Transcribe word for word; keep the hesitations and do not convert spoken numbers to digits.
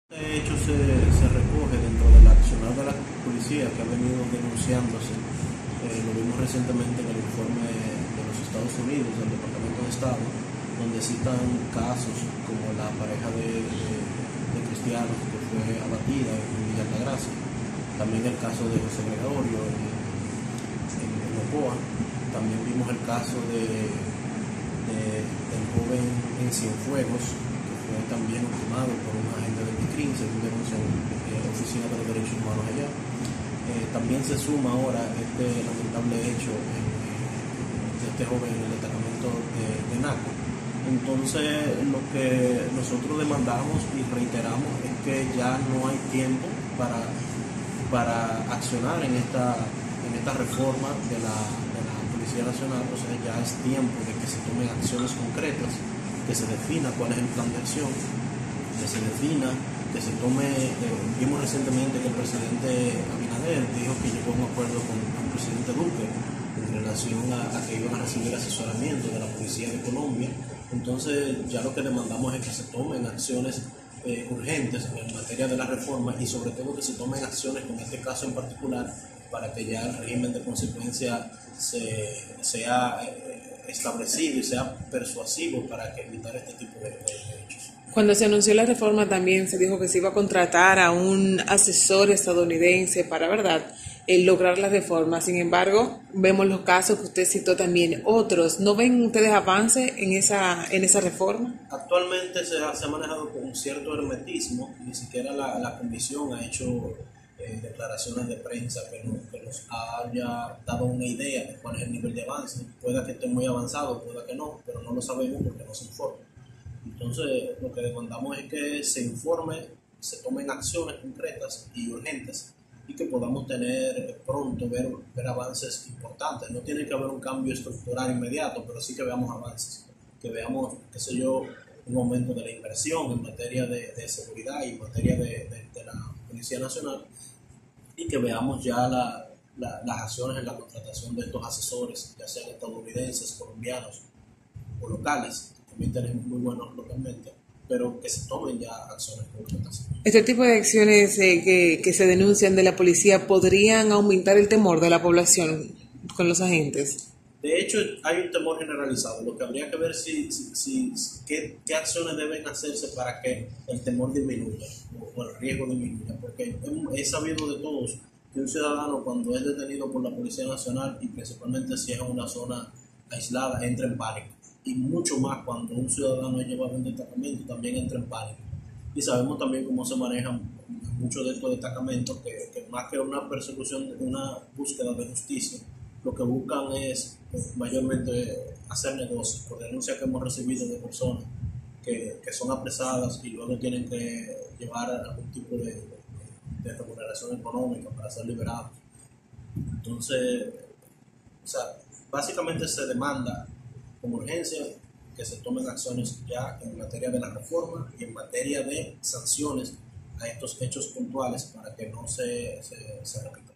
Este hecho se, se recoge dentro del accionar de la policía que ha venido denunciándose. Eh, lo vimos recientemente en el informe de los Estados Unidos, del Departamento de Estado, donde citan casos como la pareja de, de, de cristianos que fue abatida en Villa Altagracia, también el caso de José Gregorio en, en, en Ocoa, también vimos el caso de, de, del joven en Cienfuegos, fue también ultimado por un agente del D I C R I M, según denuncia la Oficina de los Derechos Humanos allá. Eh, también se suma ahora este lamentable hecho en, de este joven en el destacamento de, de NACO. Entonces, lo que nosotros demandamos y reiteramos es que ya no hay tiempo para, para accionar en esta, en esta reforma de la, de la Policía Nacional. O sea, ya es tiempo de que se tomen acciones concretas, que se defina cuál es el plan de acción, que se defina, que se tome, eh, vimos recientemente que el presidente Abinader dijo que llegó a un acuerdo con, con el presidente Duque en relación a, a que iban a recibir asesoramiento de la Policía de Colombia. Entonces ya lo que demandamos es que se tomen acciones eh, urgentes en materia de la reforma y sobre todo que se tomen acciones con este caso en particular para que ya el régimen de consecuencia se, sea eh, establecido y sea persuasivo para que evitar este tipo de, de hechos. Cuando se anunció la reforma también se dijo que se iba a contratar a un asesor estadounidense para, ¿verdad?, eh, lograr la reforma. Sin embargo, vemos los casos que usted citó también, otros. ¿No ven ustedes avance en esa, en esa reforma? Actualmente se ha, se ha manejado con un cierto hermetismo, ni siquiera la, la comisión ha hecho eh, declaraciones de prensa que, no, que nos haya dado una idea de cuál es el nivel de avance. Pueda que esté muy avanzado, pueda que no, pero no lo sabemos porque no se informa. Entonces, lo que demandamos es que se informe, se tomen acciones concretas y urgentes y que podamos tener pronto, ver, ver avances importantes. No tiene que haber un cambio estructural inmediato, pero sí que veamos avances, que veamos, qué sé yo, un aumento de la inversión en materia de, de seguridad y en materia de, de, de la Policía Nacional y que veamos ya la, la, las acciones en la contratación de estos asesores, ya sean estadounidenses, colombianos o locales. También tenemos muy buenos localmente, pero que se tomen ya acciones concretas. Este tipo de acciones eh, que, que se denuncian de la policía podrían aumentar el temor de la población con los agentes. De hecho, hay un temor generalizado. Lo que habría que ver si, si, si qué, qué acciones deben hacerse para que el temor disminuya o, o el riesgo disminuya, porque he, he sabido de todos que un ciudadano cuando es detenido por la Policía Nacional y principalmente si es en una zona aislada entra en pánico. Y mucho más cuando un ciudadano es llevado a un destacamento también entra en pánico. Y sabemos también cómo se manejan muchos de estos destacamentos, que, que más que una persecución, una búsqueda de justicia, lo que buscan es mayormente hacer negocios, por denuncias que hemos recibido de personas que, que son apresadas y luego tienen que llevar algún tipo de, de, de remuneración económica para ser liberados. Entonces, o sea, básicamente se demanda con urgencia que se tomen acciones ya en materia de la reforma y en materia de sanciones a estos hechos puntuales para que no se, se, se repitan.